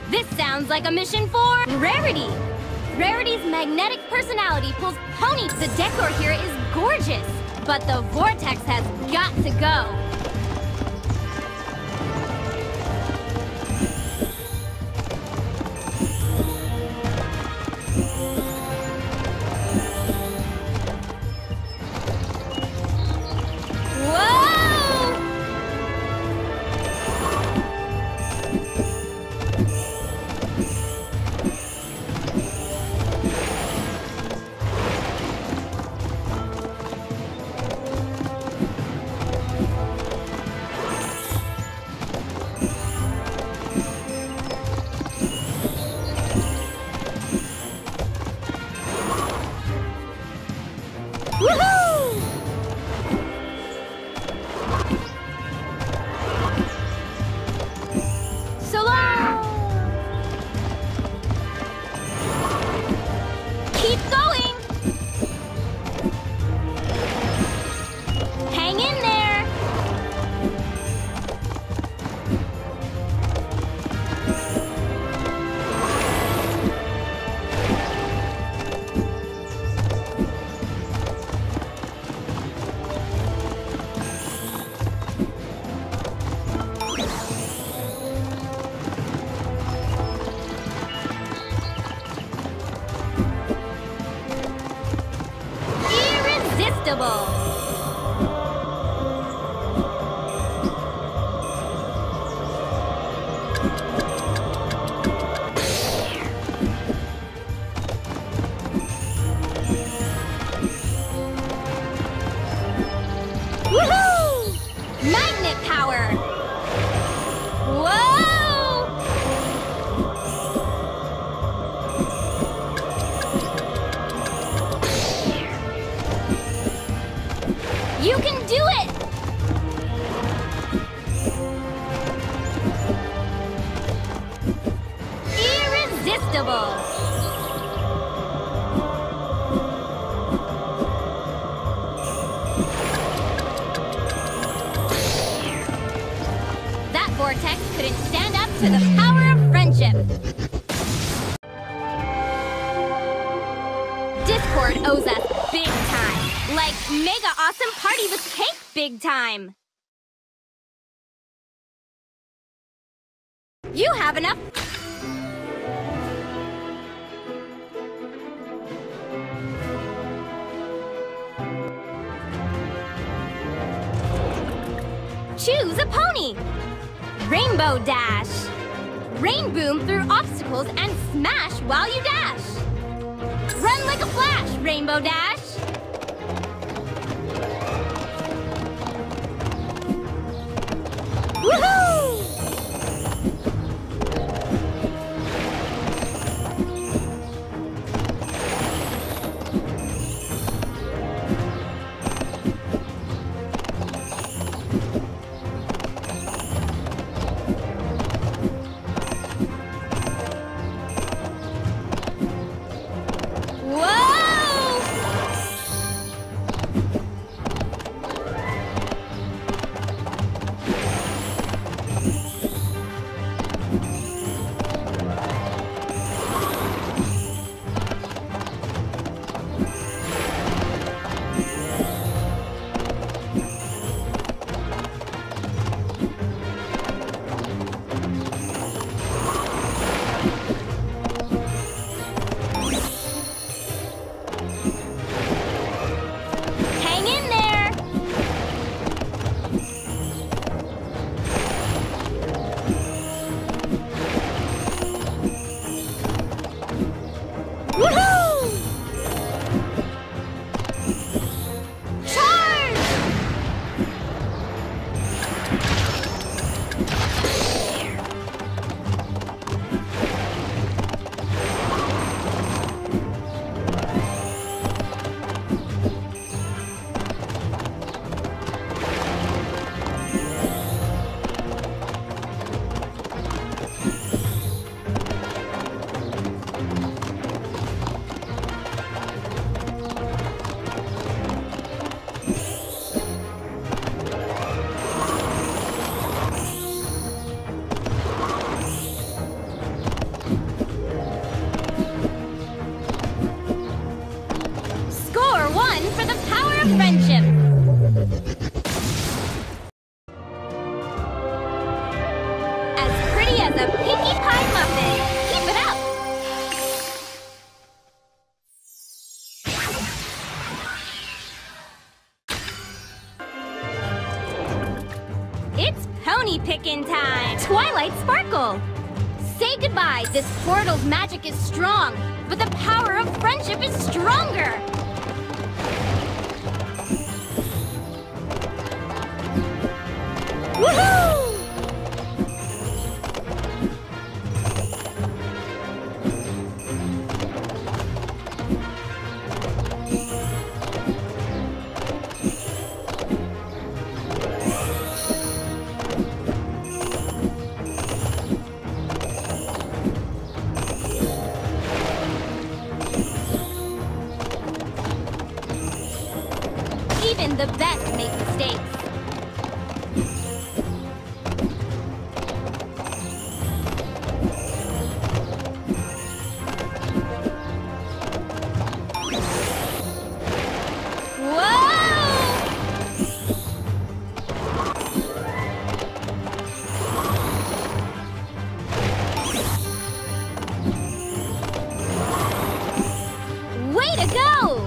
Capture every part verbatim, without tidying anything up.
This sounds like a mission for Rarity. Rarity's magnetic personality pulls Pony. The decor here is gorgeous, but the vortex has got to go. Big time. You have enough. Choose a pony. Rainbow Dash. Rain boom through obstacles and smash while you dash. Run like a flash, Rainbow Dash. Woohoo! Whoa! goodbye. This portal's magic is strong, but the power of friendship is stronger. Woohoo! Even the best make mistakes. Way to go!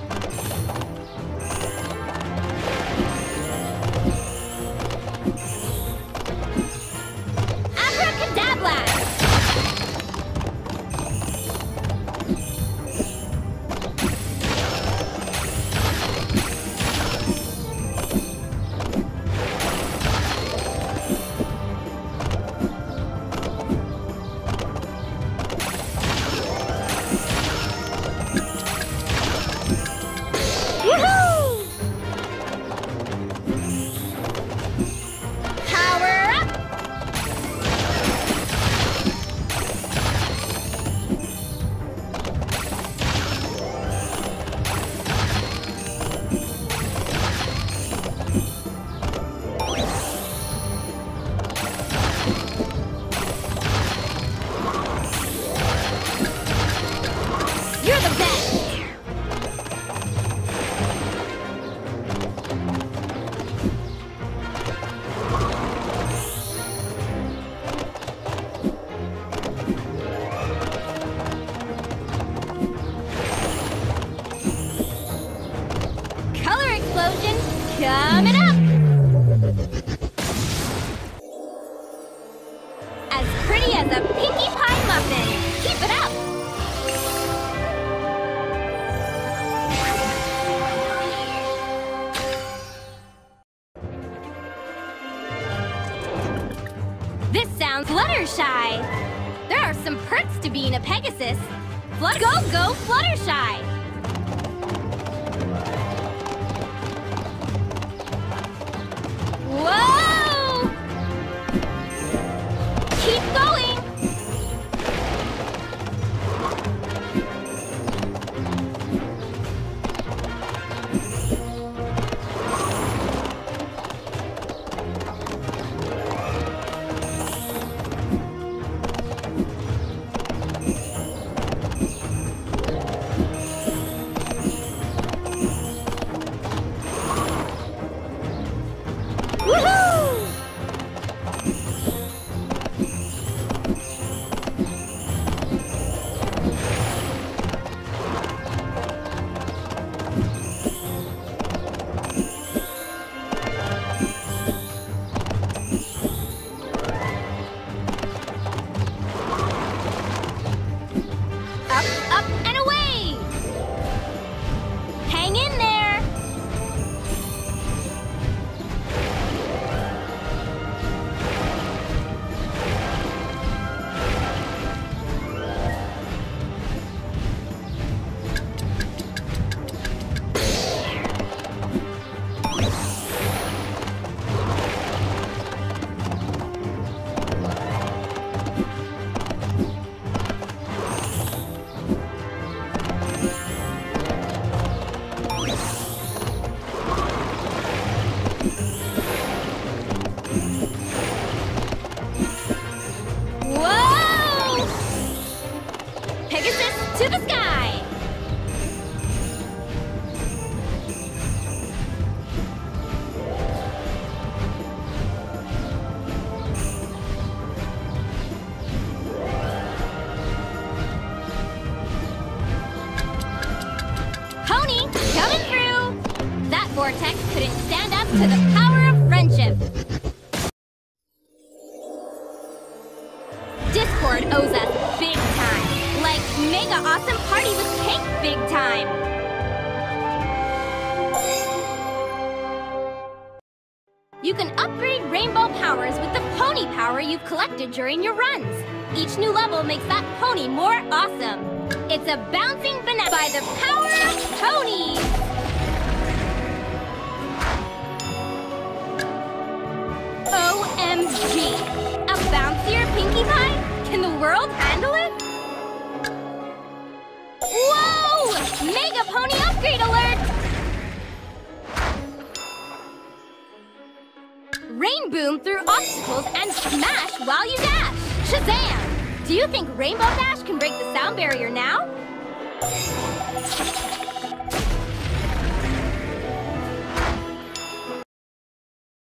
Coming up! As pretty as a Pinkie Pie muffin! Keep it up! This sounds Fluttershy! There are some perks to being a Pegasus! Flut- go, go, Fluttershy! Whoa! Keep going! To the sky! Pony, coming through! That vortex couldn't stand up to the power of friendship. Dis Discord owes us big time. Like mega awesome party with cake big time. You can upgrade rainbow powers with the pony power you've collected during your runs. Each new level makes that pony more awesome. It's a bouncing banana by the power of ponies! O M G! A bouncier Pinkie Pie? Can the world handle it? Whoa! Mega Pony upgrade alert! Rain boom through obstacles and smash while you dash! Shazam! Do you think Rainbow Dash can break the sound barrier now?